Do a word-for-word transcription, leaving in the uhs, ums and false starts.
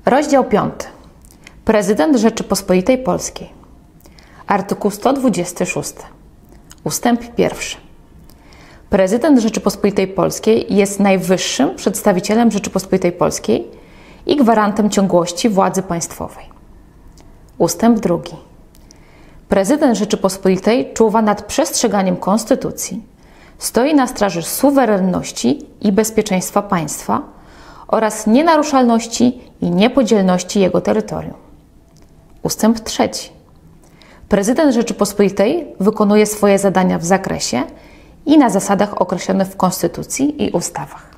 Rozdział piąty. Prezydent Rzeczypospolitej Polskiej. Artykuł sto dwudziesty szósty. Ustęp pierwszy. Prezydent Rzeczypospolitej Polskiej jest najwyższym przedstawicielem Rzeczypospolitej Polskiej i gwarantem ciągłości władzy państwowej. Ustęp drugi. Prezydent Rzeczypospolitej czuwa nad przestrzeganiem Konstytucji, stoi na straży suwerenności i bezpieczeństwa państwa oraz nienaruszalności i niepodzielności jego terytorium. Ustęp trzeci. Prezydent Rzeczypospolitej wykonuje swoje zadania w zakresie i na zasadach określonych w Konstytucji i ustawach.